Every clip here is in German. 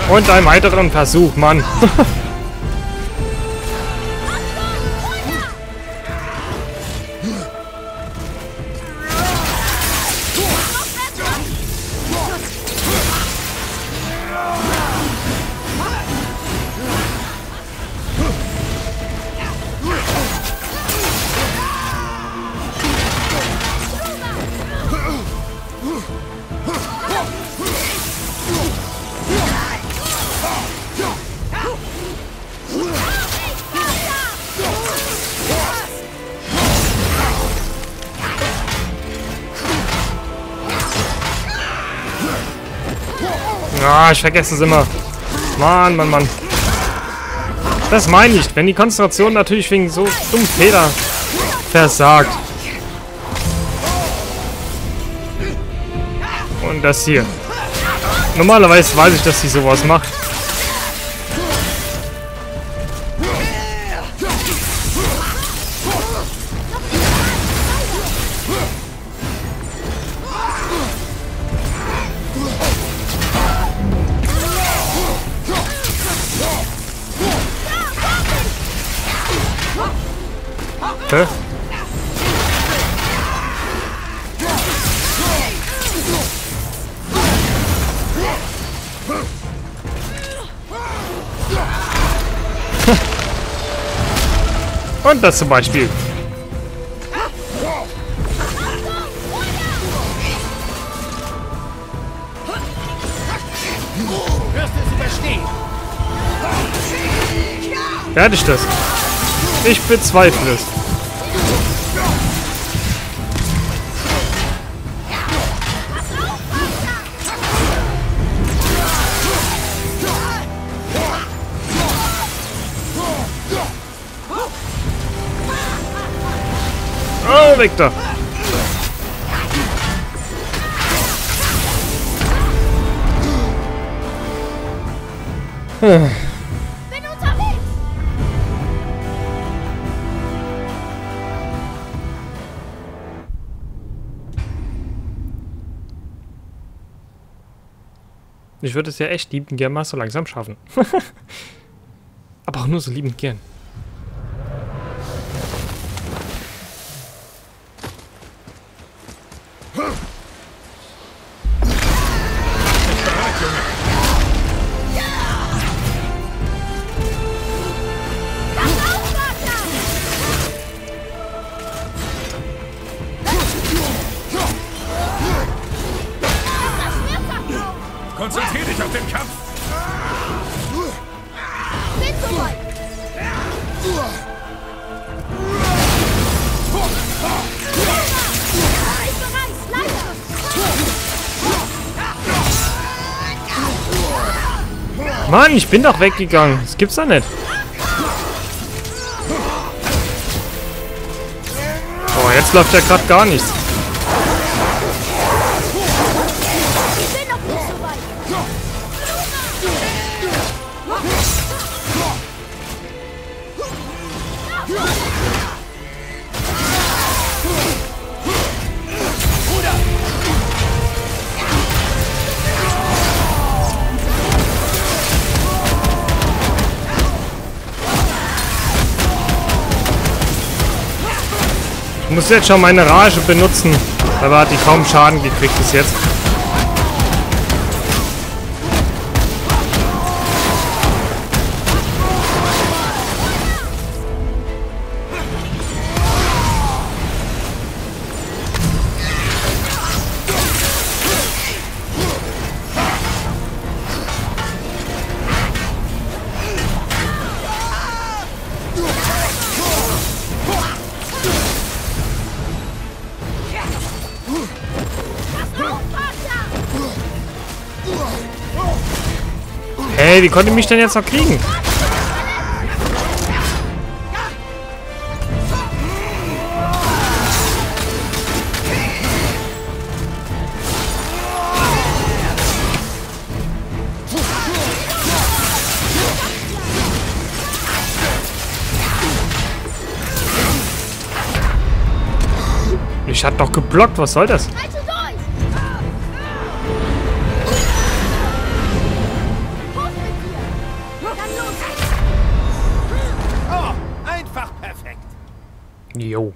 Und einen weiteren Versuch, Mann. Ah, ich vergesse es immer. Mann, Mann, Mann. Das meine ich. Wenn die Konzentration natürlich wegen so dummen Fehler versagt. Und das hier. Normalerweise weiß ich, dass sie sowas macht. Hä? Und das zum Beispiel. Werde ich das? Ich bezweifle es. Oh, weg da! Bin unterwegs! Ich würde es ja echt liebend gern mal so langsam schaffen. Aber auch nur so liebend gern. Konzentrier dich auf den Kampf! Bin soweit! Ich bereits, leider! Mann, ich bin doch weggegangen. Das gibt's doch nicht. Oh, jetzt läuft ja gerade gar nichts. Ich bin noch nicht so weit! Ich muss jetzt schon meine Rage benutzen. Dabei hat die kaum Schaden gekriegt bis jetzt. Hey, wie konnte ich mich denn jetzt noch kriegen? Ich hatte doch geblockt, was soll das? Halte durch! Jo.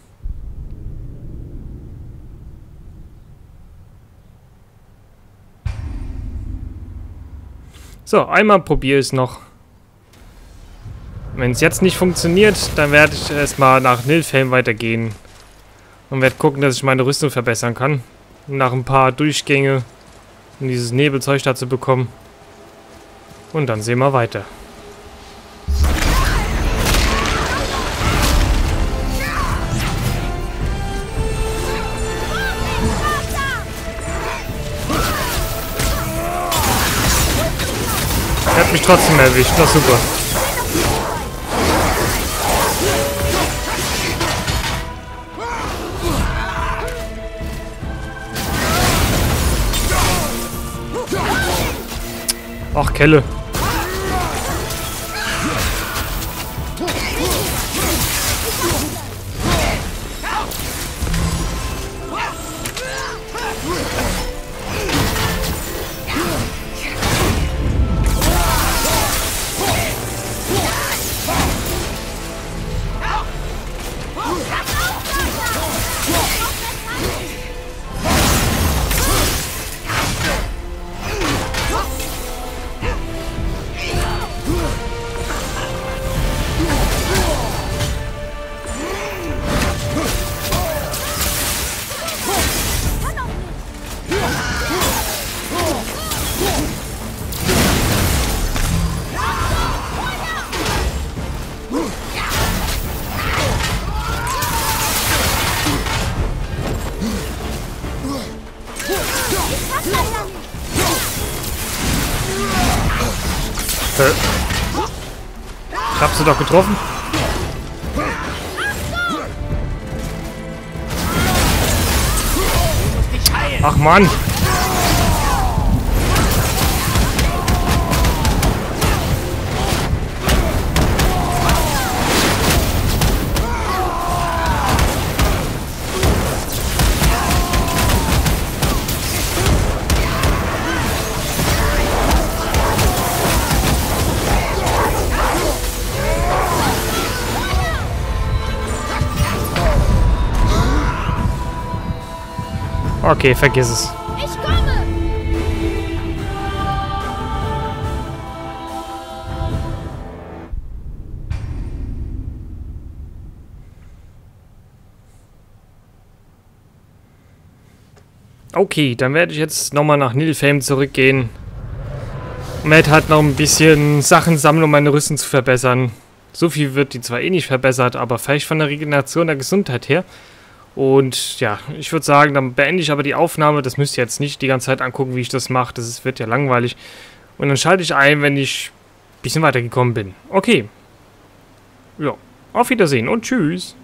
So, einmal probiere ich es noch. Wenn es jetzt nicht funktioniert, dann werde ich erstmal nach Nilfheim weitergehen. Und werde gucken, dass ich meine Rüstung verbessern kann. Um nach ein paar Durchgänge, um dieses Nebelzeug da zu bekommen. Und dann sehen wir weiter. Er hat mich trotzdem erwischt, das ist super. Ach, Kelle. Ich hab sie doch getroffen. Ach Mann. Okay, vergiss es. Ich komme! Okay, dann werde ich jetzt nochmal nach Nilfheim zurückgehen. Und werde halt noch ein bisschen Sachen sammeln, um meine Rüstung zu verbessern. So viel wird die zwar eh nicht verbessert, aber vielleicht von der Regeneration der Gesundheit her. Und ja, ich würde sagen, dann beende ich aber die Aufnahme. Das müsst ihr jetzt nicht die ganze Zeit angucken, wie ich das mache. Wird ja langweilig. Und dann schalte ich ein, wenn ich ein bisschen weitergekommen bin. Okay. Ja, auf Wiedersehen und tschüss.